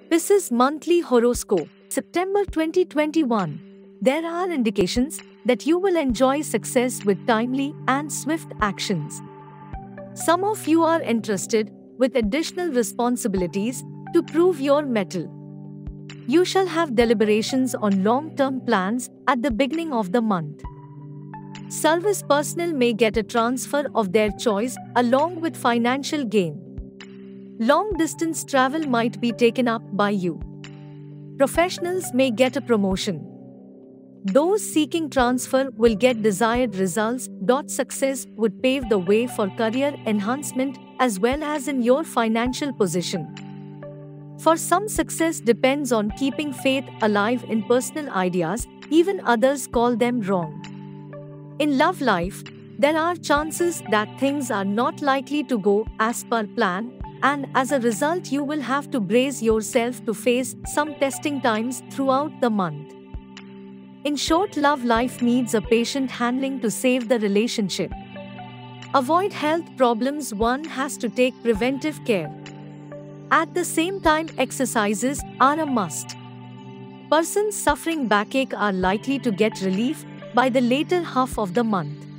Pisces Monthly Horoscope, September 2021. There are indications that you will enjoy success with timely and swift actions. Some of you are entrusted with additional responsibilities to prove your mettle. You shall have deliberations on long-term plans at the beginning of the month. Service personnel may get a transfer of their choice along with financial gain. Long-distance travel might be taken up by you. Professionals may get a promotion. Those seeking transfer will get desired results. Success would pave the way for career enhancement as well as in your financial position. For some, success depends on keeping faith alive in personal ideas, even others call them wrong. In love life, there are chances that things are not likely to go as per plan, and as a result you will have to brace yourself to face some testing times throughout the month. In short, love life needs a patient handling to save the relationship. Avoid health problems. One has to take preventive care. At the same time, exercises are a must. Persons suffering backache are likely to get relief by the later half of the month.